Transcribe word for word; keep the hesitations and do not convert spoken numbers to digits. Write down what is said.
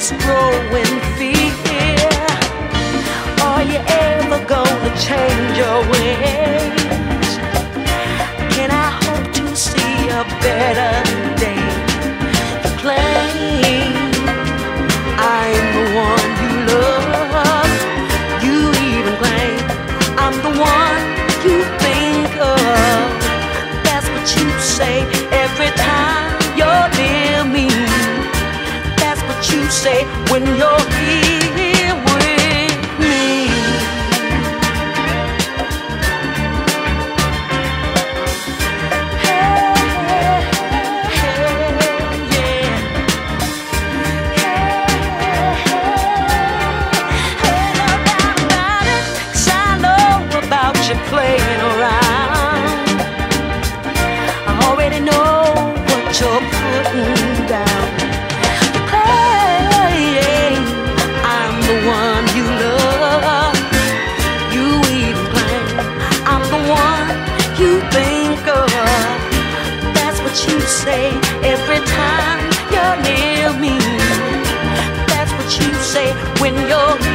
this growing fear. Are you ever gonna change your ways? Can I hope to see a better day? You claim I'm the one you love. You even claim I'm the one you think of. That's what you say every time you're near me. That's what you say when you're here with me. Hey, hey, yeah. Hey, hey, hey, no doubt about it, 'cause I know about you playing around. I already know what you're putting down. Hey, I'm the one you love. You even claim I'm the one you think of. That's what you say every time you're near me. That's what you say when you're